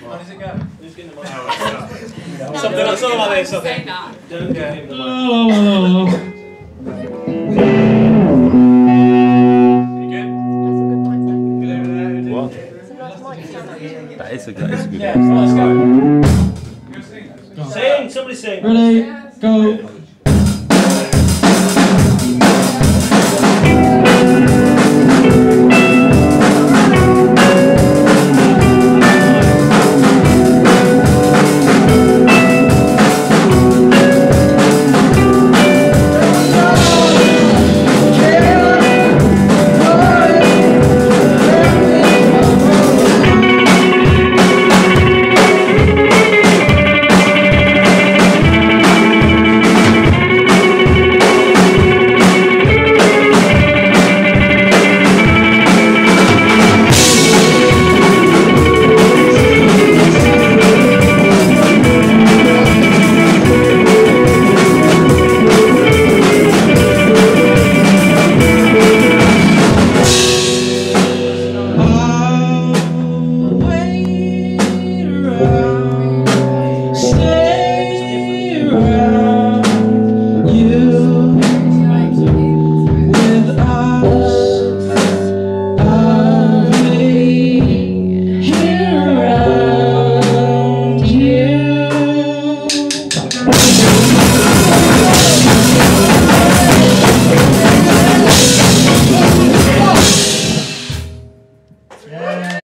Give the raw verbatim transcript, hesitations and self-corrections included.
How does it go? Who's getting the mic? Something else like this, I think. Don't give him the mic. You good? What? That is a, that is a good Yeah, one. let's go. Sing! Somebody sing! Ready, go!